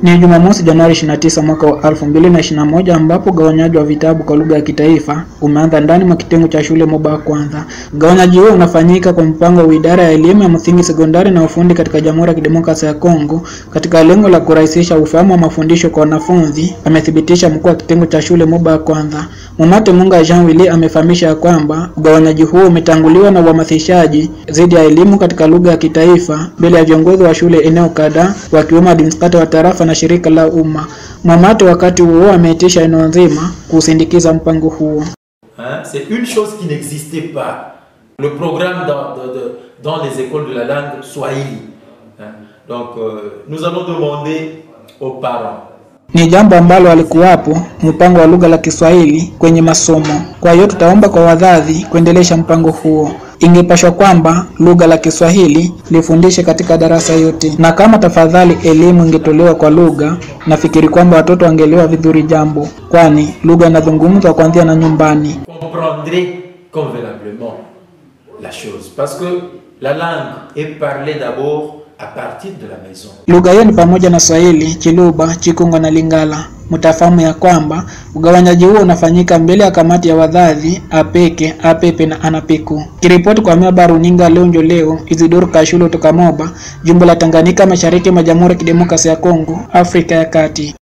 Ni Jumamosi Januari 29 mwaka wa 2021 ambapo ugawanyaji wa vitabu kwa lugha ya kitaifa umeanza ndani mwa kitengo cha shule Moba Kwanza. Ugawanyaji huo unafanyika kwa mpango wa Idara ya Elimu ya Msingi, Sekondari na Ufundi katika Jamhuri ya Kidemokrasia ya Kongo katika lengo la kurahisisha ufahamu wa mafundisho kwa wanafunzi, amethibitisha mkuu wa kitengo cha shule Moba Kwanza. Momate Munga Jean Willy amefahamisha kwamba ugawanyaji huo umetanguliwa na uhamasishaji dhidi ya elimu katika lugha ya kitaifa mbele ya viongozi wa shule eneo kadhaa wakiwemo administrator wa tarafa na shirika la umma. Momate wakati huo ameitisha eneo nzima kusindikiza mpango huo. C'est une chose qui n'existait pas. Le programme dans les écoles de la langue swahili. Donc nous allons demander aux parents. Ni jambo ambalo alikuwapo mpango wa lugha la Kiswahili kwenye masomo. Kwa hiyo tutaomba kwa wazazi kuendelesha mpango huo. Ingepashwa kwamba lugha la Kiswahili lifundishe katika darasa yote. Na kama tafadhali elimu ingetolewa kwa lugha, nafikiri kwamba watoto wangeelewa vizuri jambo, kwani lugha inazungumzwa kuanzia na nyumbani. Comprendrez convenablement la chose parce que la langue est parlée d'abord à partir de la maison. Lugha hiyo ni pamoja na Swahili, Chiluba, Chikungo na Lingala. Mtafahamu ya kwamba ugawanyaji huo unafanyika mbele ya kamati ya wazazi, apeke, apepe na anapeku. Kiripoti kwa miaba runinga leo Isidore Kashulo kutoka Moba, jimbo la Tanganyika, mashariki mwa Jamhuri ya Kidemokrasia ya Kongo, Afrika ya Kati.